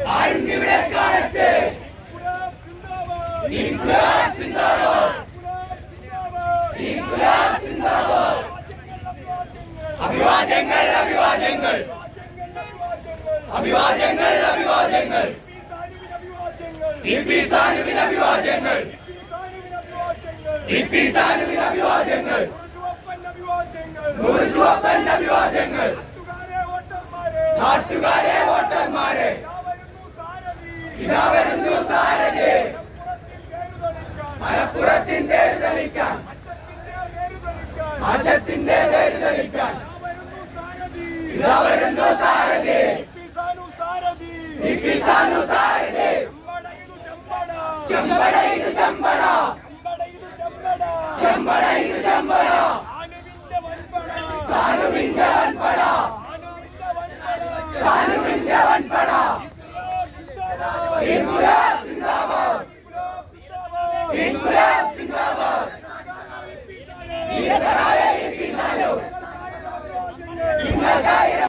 ആരുണ്ടിവിടെ കാലത്ത് ഇൻക്ലാബ് സിന്ദാബാദ് ഇൻക്ലാബ് സിന്ദാബാദ് അഭിവാദ്യങ്ങൾ അഭിവാദ്യങ്ങൾ അഭിവാദ്യങ്ങൾ അഭിവാദ്യങ്ങൾ ഇപി സാനുവിന് അഭിവാദ്യങ്ങൾ ഇപി സാനുവിന് അഭിവാദ്യങ്ങൾ നൂറുചുവപ്പൻ അഭിവാദ്യങ്ങൾ നാട്ടുകാരെ വോട്ടർമാരെ ഇതാ വരുന്നു സാരഥി മലപ്പുറത്തിന്റെ തെളിക്കാൻ മാറ്റത്തിന്റെ പേര് തെളിക്കാൻ ഇതാ വരുന്നു സാരഥി ഇപി സാനു സാരഥി ചെമ്പട ഇത് ചെമ്പട ചെമ്പട ഇത് ചെമ്പട സാനുവിന്റെ വൻപട സാനുവിന്റെ വൻപട ഇൻക്ലാബ് സിന്ദാബാദ് ഇൻക്ലാബ്